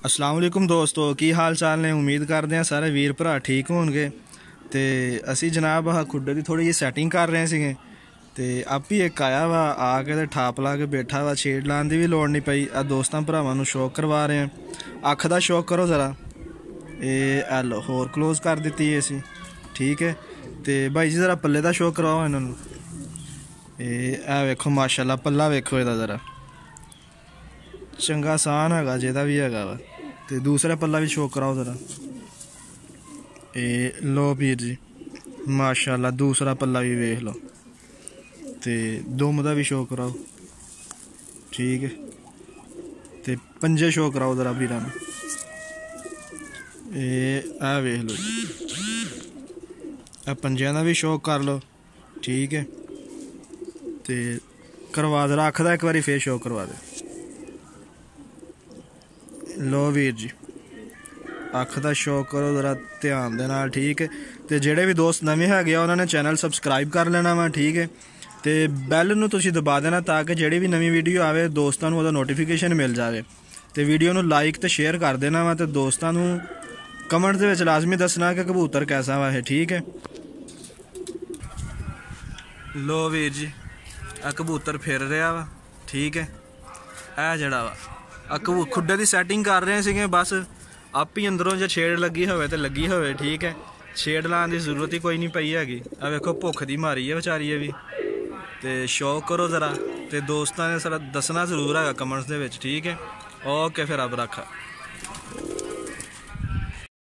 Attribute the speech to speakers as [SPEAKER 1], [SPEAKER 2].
[SPEAKER 1] अस्सलाम वालेकुम दोस्तों, की हाल चाल ने। उम्मीद करते हैं सारे वीर भरा ठीक होणगे। ते असी जनाब खुडे की थोड़ी जी सैटिंग कर रहे थे ते आप ही एक आया वा आके ते ठाप ला के बैठा वा। छेड़ लाने की भी लोड़ नहीं पई। आ दोस्तों भरावां शौक करवा रहे हैं। अख का शौक करो ज़रा। एल होर क्लोज कर दी है असी, ठीक है। तो भाई जी ज़रा पल्ले का शौक करवाओ इन्होंने। वेखो माशाल्लाह पल्ला वेखो इहदा ज़रा चंगा आसान है जेदा भी है वा। तो दूसरा पल्ला भी शौक कराओ ज़रा। लो वीर जी माशाल्लाह दूसरा पल्ला भी वेख लो। तो दुम का भी शौक कराओ, ठीक है। तो पंजे शौक कराओ ज़रा वीर। आ वेख लो जी, पंजिया का भी शौक कर लो, ठीक है। तो करवा ज़रा अख का एक बार फिर शौक करवा दे। लो वीर जी अख का शौक करो ज़रा ध्यान दे नाल, ठीक है। तो जेडे भी दोस्त नवे है उन्होंने चैनल सबसक्राइब कर लेना वा, ठीक है। तो बैल नूं तुसीं दबा देना ताकि जेड़ी भी नवी वीडियो आवे दोस्तों नूं उहदा नोटिफिकेशन मिल जाए। तो वीडियो नूं लाइक तो शेयर कर देना वा। तो दोस्तों नूं कमेंट दे विच लाजमी दसना कि कबूतर कैसा वा है, ठीक है। लो वीर जी आ कबूतर फिर रहा वा, ठीक है। ए जड़ा वा खुडे की सैटिंग कर रहे थे बस। आप ही अंदरों जो छेड़ लगी हो तो लगी हो, ठीक है। छेड़ लाने की जरूरत ही कोई नहीं पई हैगी। आ वेखो भुख की मारी है बेचारी भी। तो शौक करो ज़रा। तो दोस्तों ने सर दसना जरूर है कमेंट्स के, ठीक है। ओके फिर अब रखा।